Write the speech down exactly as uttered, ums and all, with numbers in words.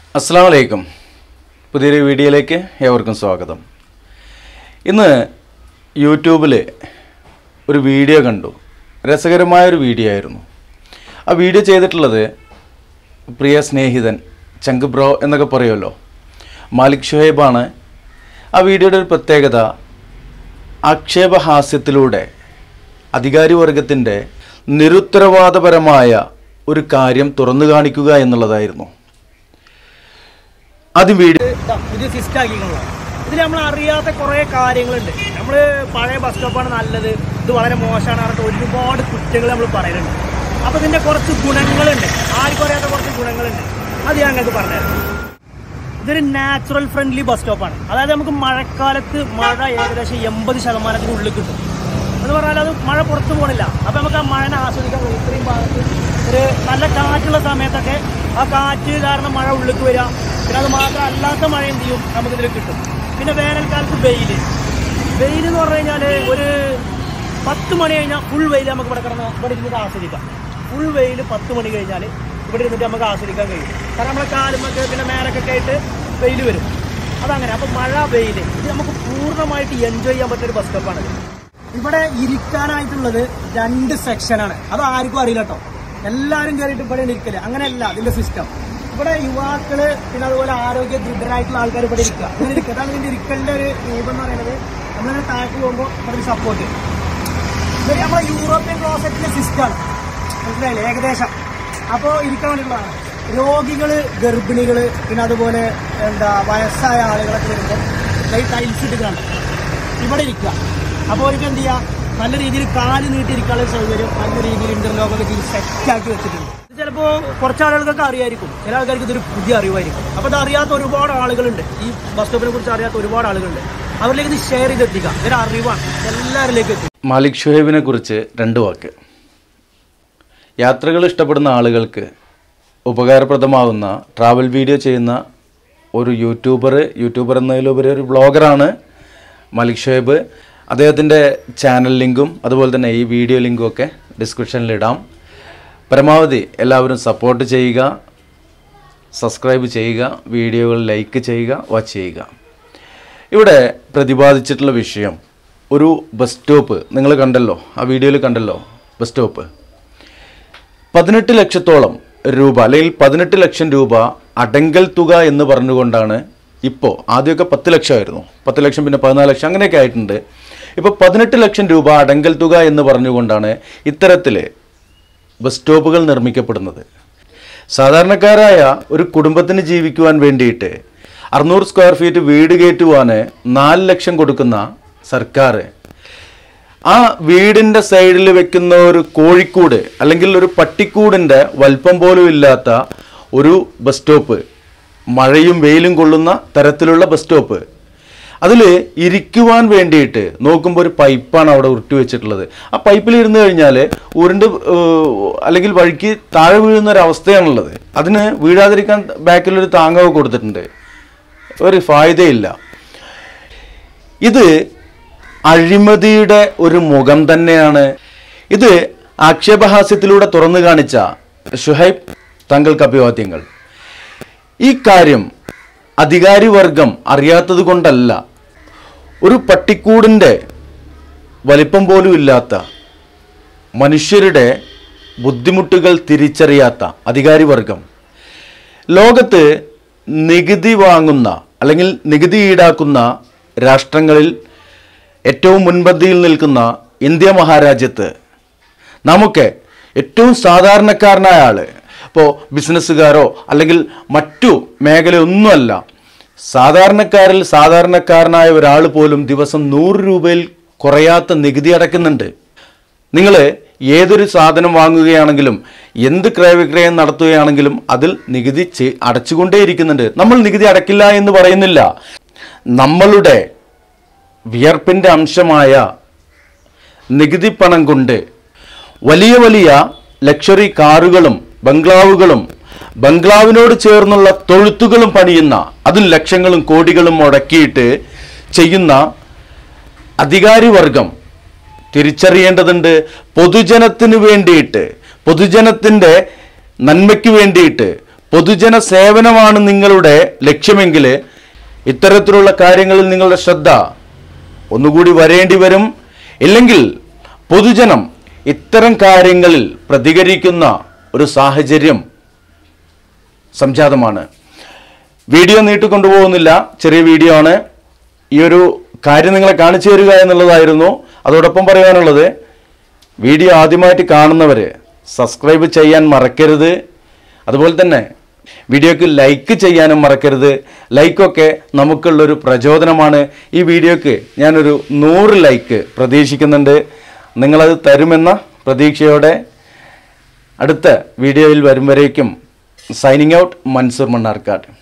അസ്സലാമു അലൈക്കും. പുതിയൊരു വീഡിയോയിലേക്ക് ഏവർക്കും സ്വാഗതം. ഇന്ന് യൂട്യൂബിൽ ഒരു വീഡിയോ കണ്ടു. രസകരമായൊരു വീഡിയോ ആയിരുന്നു. ആ വീഡിയോ ചെയ്തിട്ടുള്ളത് പ്രിയ സ്നേഹിതൻ ചങ്ക് ബ്രോ എന്നൊക്കെ പറയുമല്ലോ, മാലിക് ഷുഹൈബാണ്. ആ വീഡിയോയുടെ ഒരു പ്രത്യേകത ആക്ഷേപഹാസ്യത്തിലൂടെ അധികാരി വർഗത്തിൻ്റെ നിരുത്തരവാദപരമായ ഒരു കാര്യം തുറന്നു കാണിക്കുക എന്നുള്ളതായിരുന്നു. അത് വീഡിയോ പുതിയ സിസ്റ്റം ആക്കിയിട്ടുള്ളത്. ഇതിൽ നമ്മൾ അറിയാത്ത കുറേ കാര്യങ്ങളുണ്ട്. നമ്മൾ പഴയ ബസ് സ്റ്റോപ്പാണ് നല്ലത്, ഇത് വളരെ മോശമാണ് പറഞ്ഞിട്ട് ഒരുപാട് കുറ്റങ്ങൾ നമ്മൾ പറയുന്നുണ്ട്. അപ്പോൾ ഇതിൻ്റെ കുറച്ച് ഗുണങ്ങളുണ്ട്, ആർക്കും അറിയാത്ത കുറച്ച് ഗുണങ്ങളുണ്ട്. അത് ഞാൻ നിങ്ങൾക്ക് പറഞ്ഞുതരാം. ഇതൊരു നാച്ചുറൽ ഫ്രണ്ട്ലി ബസ് സ്റ്റോപ്പാണ്. അതായത് നമുക്ക് മഴക്കാലത്ത് മഴ ഏകദേശം എൺപത് ശതമാനത്തിന് ഉള്ളിൽ കിട്ടും എന്ന് പറഞ്ഞാൽ അത് മഴ പുറത്തു പോകണില്ല. അപ്പോൾ നമുക്ക് ആ മഴനെ ആസ്വദിക്കാൻ കഴിയും. ഇത്രയും ഭാഗത്ത് ഒരു നല്ല കാറ്റുള്ള സമയത്തൊക്കെ ആ കാറ്റ് കാരണം മഴ ഉള്ളിലേക്ക് വരാം. പിന്നെ അത് മാത്രം അല്ലാത്ത മഴ എന്ത് ചെയ്യും നമുക്കിതിൽ കിട്ടും. പിന്നെ വേനൽക്കാലത്ത് വെയിൽ വെയിൽ എന്ന് പറഞ്ഞു കഴിഞ്ഞാൽ ഒരു പത്ത് മണി കഴിഞ്ഞാൽ ഫുൾ വെയിൽ നമുക്ക് ഇവിടെ കിടന്ന് ഇവിടെ ഇരുന്നിട്ട് ആസ്വദിക്കാം. ഫുൾ വെയിൽ പത്ത് മണി കഴിഞ്ഞാൽ ഇവിടെ ഇരുന്നിട്ട് നമുക്ക് ആസ്വദിക്കാൻ കഴിയും. കാരണം നമ്മുടെ കാലുമൊക്കെ പിന്നെ മേലൊക്കെ ആയിട്ട് വെയിൽ വരും. അതങ്ങനെ. അപ്പം മഴ വെയിൽ ഇത് നമുക്ക് പൂർണ്ണമായിട്ട് എൻജോയ് ചെയ്യാൻ പറ്റിയൊരു ബസ് സ്റ്റോപ്പാണ്. ഇവിടെ ഇരിക്കാനായിട്ടുള്ളത് രണ്ട് സെക്ഷനാണ്. അത് ആർക്കും അറിയില്ല കേട്ടോ. എല്ലാവരും കയറിയിട്ട് ഇവിടെ ഇരിക്കല് അങ്ങനെയല്ല ഇതിന്റെ സിസ്റ്റം. ഇവിടെ യുവാക്കള് പിന്നെ അതുപോലെ ആരോഗ്യ ദൃഢരായിട്ടുള്ള ആൾക്കാർ ഇവിടെ ഇരിക്കുക. ഇങ്ങനെ ഇരിക്കുക. അതാണ് ഇതിന്റെ ഇരിക്കലിന്റെ ഒരു രൂപം എന്ന് പറയുന്നത്. നമ്മളിങ്ങനെ താഴേക്ക് പോകുമ്പോൾ ഇവിടെ ഒരു സപ്പോർട്ട്. ഇതൊരു നമ്മളെ യൂറോപ്യൻ ക്ലോസറ്റിന്റെ സിസ്റ്റമാണ്, മനസ്സിലായില്ലേ ഏകദേശം. അപ്പോൾ ഇരിക്കാൻ വേണ്ടിയുള്ളതാണ്. രോഗികള്, ഗർഭിണികള്, പിന്നെ അതുപോലെ എന്താ വയസ്സായ ആളുകളൊക്കെ വരുമ്പോൾ ഈ ടൈൽസ് ഇട്ടിട്ടാണ് ഇവിടെ ഇരിക്കുക. അപ്പോൾ അവർക്ക് എന്ത് ചെയ്യാം, നല്ല രീതിയിൽ കാല് നീട്ടിയിരിക്കാനുള്ള സൗകര്യം നല്ല രീതിയിൽ ഇന്റർലോക്കൊക്കെ ചെയ്ത് സെറ്റാക്കി വെച്ചിട്ടുണ്ട്. ചിലപ്പോൾ കുറച്ച് ആളുകൾക്കൊക്കെ അറിയായിരിക്കും, ചില ആൾക്കാർക്ക് ഇതൊരു പുതിയ അറിവായിരിക്കും. അപ്പോൾ ഇത് അറിയാത്ത ഒരുപാട് ആളുകളുണ്ട്, ഈ ബസ് സ്റ്റോപ്പിനെ കുറിച്ച് അറിയാത്ത ഒരുപാട് ആളുകളുണ്ട്. അവരിലേക്ക് ഇത് ഷെയർ ചെയ്തെത്തിക്കാം. ഇതൊരു അറിവാണ്, എല്ലാവരിലേക്കും എത്തി. മാലിക് ഷുഹൈബിനെ കുറിച്ച് രണ്ട് വാക്ക്. യാത്രകൾ ഇഷ്ടപ്പെടുന്ന ആളുകൾക്ക് ഉപകാരപ്രദമാവുന്ന ട്രാവൽ വീഡിയോ ചെയ്യുന്ന ഒരു യൂട്യൂബർ യൂട്യൂബർ എന്നതിലുപരി ഒരു ബ്ലോഗറാണ് മാലിക് ഷുഹൈബ്. അദ്ദേഹത്തിൻ്റെ ചാനൽ ലിങ്കും അതുപോലെ തന്നെ ഈ വീഡിയോ ലിങ്കും ഒക്കെ ഡിസ്ക്രിപ്ഷനിലിടാം. പരമാവധി എല്ലാവരും സപ്പോർട്ട് ചെയ്യുക, സബ്സ്ക്രൈബ് ചെയ്യുക, വീഡിയോകൾ ലൈക്ക് ചെയ്യുക, വാച്ച് ചെയ്യുക. ഇവിടെ പ്രതിപാദിച്ചിട്ടുള്ള വിഷയം ഒരു ബസ് സ്റ്റോപ്പ് നിങ്ങൾ കണ്ടല്ലോ, ആ വീഡിയോയിൽ കണ്ടല്ലോ. ബസ് സ്റ്റോപ്പ് പതിനെട്ട് ലക്ഷത്തോളം രൂപ അല്ലെങ്കിൽ പതിനെട്ട് ലക്ഷം രൂപ അടങ്കൽ തുക എന്ന് പറഞ്ഞുകൊണ്ടാണ് ഇപ്പോൾ, ആദ്യമൊക്കെ പത്ത് ലക്ഷമായിരുന്നു, പത്ത് ലക്ഷം പിന്നെ പതിനാല് ലക്ഷം അങ്ങനെയൊക്കെ ആയിട്ടുണ്ട്. ഇപ്പോൾ പതിനെട്ട് ലക്ഷം രൂപ അടങ്കൽ തുക എന്ന് പറഞ്ഞുകൊണ്ടാണ് ഇത്തരത്തിൽ ബസ് സ്റ്റോപ്പുകൾ നിർമ്മിക്കപ്പെടുന്നത്. സാധാരണക്കാരായ ഒരു കുടുംബത്തിന് ജീവിക്കുവാൻ വേണ്ടിയിട്ട് അറുന്നൂറ് സ്ക്വയർ ഫീറ്റ് വീട് കയറ്റുവാൻ നാല് ലക്ഷം കൊടുക്കുന്ന സർക്കാർ ആ വീടിൻ്റെ സൈഡിൽ വെക്കുന്ന ഒരു കോഴിക്കൂട് അല്ലെങ്കിൽ ഒരു പട്ടിക്കൂടിൻ്റെ വലിപ്പം പോലും ഇല്ലാത്ത ഒരു ബസ് സ്റ്റോപ്പ്, മഴയും വെയിലും കൊള്ളുന്ന തരത്തിലുള്ള ബസ് സ്റ്റോപ്പ്, അതിൽ ഇരിക്കുവാൻ വേണ്ടിയിട്ട് നോക്കുമ്പോൾ ഒരു പൈപ്പാണ് അവിടെ ഉരുട്ടി വെച്ചിട്ടുള്ളത്. ആ പൈപ്പിൽ ഇരുന്ന് കഴിഞ്ഞാൽ ഉരുണ്ട് അല്ലെങ്കിൽ വഴിക്ക് താഴെ വീഴുന്ന ഒരു അവസ്ഥയാണുള്ളത്. അതിന് വീഴാതിരിക്കാൻ ബാക്കിലൊരു താങ്ങവ് കൊടുത്തിട്ടുണ്ട്. ഒരു ഫായ്ദയില്ല. ഇത് അഴിമതിയുടെ ഒരു മുഖം തന്നെയാണ്. ഇത് ആക്ഷേപഹാസ്യത്തിലൂടെ തുറന്നു കാണിച്ച ഷുഹൈബ് താങ്കൾക്ക് അഭിവാദ്യങ്ങൾ. ഈ കാര്യം അധികാരി വർഗം അറിയാത്തത് കൊണ്ടല്ല, ഒരു പട്ടിക്കൂടിൻ്റെ വലിപ്പം പോലും ഇല്ലാത്ത മനുഷ്യരുടെ ബുദ്ധിമുട്ടുകൾ തിരിച്ചറിയാത്ത അധികാരി വർഗം ലോകത്ത് നികുതി വാങ്ങുന്ന അല്ലെങ്കിൽ നികുതി ഈടാക്കുന്ന രാഷ്ട്രങ്ങളിൽ ഏറ്റവും മുൻപന്തിയിൽ നിൽക്കുന്ന ഇന്ത്യ മഹാരാജ്യത്ത് നമുക്ക് ഏറ്റവും സാധാരണക്കാരനായ ആൾ, ഇപ്പോൾ ബിസിനസ്സുകാരോ അല്ലെങ്കിൽ മറ്റു മേഖലയൊന്നുമല്ല, സാധാരണക്കാരിൽ സാധാരണക്കാരനായ ഒരാൾ പോലും ദിവസം നൂറ് രൂപയിൽ കുറയാത്ത നികുതി അടയ്ക്കുന്നുണ്ട്. നിങ്ങൾ ഏതൊരു സാധനം വാങ്ങുകയാണെങ്കിലും എന്ത് ക്രയവിക്രയം നടത്തുകയാണെങ്കിലും അതിൽ നികുതി അടച്ചുകൊണ്ടേയിരിക്കുന്നുണ്ട്. നമ്മൾ നികുതി അടയ്ക്കില്ല എന്ന് പറയുന്നില്ല. നമ്മളുടെ വിയർപ്പിൻ്റെ അംശമായ നികുതി പണം കൊണ്ട് വലിയ വലിയ ലക്ഷറി കാറുകളും ബംഗ്ലാവുകളും ബംഗ്ലാവിനോട് ചേർന്നുള്ള തൊഴുത്തുകളും പണിയുന്ന, അതിൽ ലക്ഷങ്ങളും കോടികളും മുടക്കിയിട്ട് ചെയ്യുന്ന അധികാരി വർഗം തിരിച്ചറിയേണ്ടതുണ്ട്. പൊതുജനത്തിന് വേണ്ടിയിട്ട്, പൊതുജനത്തിൻ്റെ നന്മയ്ക്ക് വേണ്ടിയിട്ട്, പൊതുജന സേവനമാണ് നിങ്ങളുടെ ലക്ഷ്യമെങ്കിൽ ഇത്തരത്തിലുള്ള കാര്യങ്ങളിൽ നിങ്ങളുടെ ശ്രദ്ധ ഒന്നുകൂടി വരേണ്ടി വരും. ഇല്ലെങ്കിൽ പൊതുജനം ഇത്തരം കാര്യങ്ങളിൽ പ്രതികരിക്കുന്ന ഒരു സാഹചര്യം സംജാതമാണ്. വീഡിയോ നീട്ടിക്കൊണ്ടുപോകുന്നില്ല, ചെറിയ വീഡിയോ ആണ്. ഈ ഒരു കാര്യം നിങ്ങളെ കാണിച്ചു തരിക എന്നുള്ളതായിരുന്നു. അതോടൊപ്പം പറയാനുള്ളത്, വീഡിയോ ആദ്യമായിട്ട് കാണുന്നവർ സബ്സ്ക്രൈബ് ചെയ്യാൻ മറക്കരുത്. അതുപോലെ തന്നെ വീഡിയോക്ക് ലൈക്ക് ചെയ്യാനും മറക്കരുത്. ലൈക്കൊക്കെ നമുക്കുള്ളൊരു പ്രചോദനമാണ്. ഈ വീഡിയോക്ക് ഞാനൊരു നൂറ് ലൈക്ക് പ്രതീക്ഷിക്കുന്നുണ്ട്. നിങ്ങളത് തരുമെന്ന പ്രതീക്ഷയോടെ അടുത്ത വീഡിയോയിൽ വരും വരേക്കും സൈനിങ് ഔട്ട്, മൻസൂർ മണ്ണാർക്കാട്.